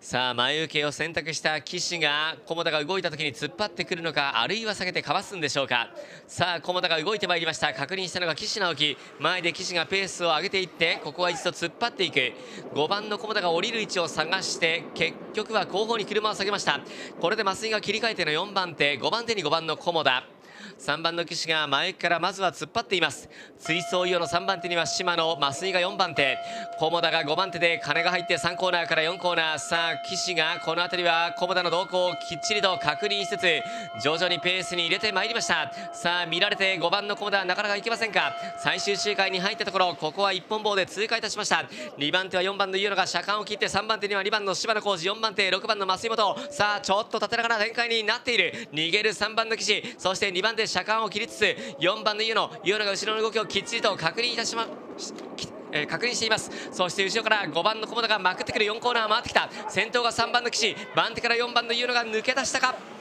さあ前受けを選択した岸が菰田が動いた時に突っ張ってくるのか、あるいは下げてかわすんでしょうか。さあ菰田が動いてまいりました。確認したのが岸直樹。前で岸がペースを上げていって、ここは一度突っ張っていく。5番の菰田が降りる位置を探して、結局は後方に車を下げました。これで増井が切り替えての4番手、5番手に5番の菰田。3番の岸が前からまずは突っ張っています。追走伊予の3番手には島野、増井が4番手、菰田が5番手で金が入って3コーナーから4コーナー。さあ岸がこの辺りは菰田の動向をきっちりと確認しつつ、徐々にペースに入れてまいりました。さあ見られて5番の菰田はなかなかいけませんか。最終周回に入ったところ、ここは一本棒で通過いたしました。2番手は4番の伊予野が車間を切って、3番手には2番の柴野浩二、4番手6番の増井本。さあちょっと縦長な展開になっている。逃げる3番の岸、そして2番手車間を切りつつ4番の伊予野が後ろの動きをきっちりと確認いたし確認しています。そして後ろから5番の菰田がまくってくる。4コーナー回ってきた。先頭が3番の岸、番手から4番の伊予野が抜け出したか。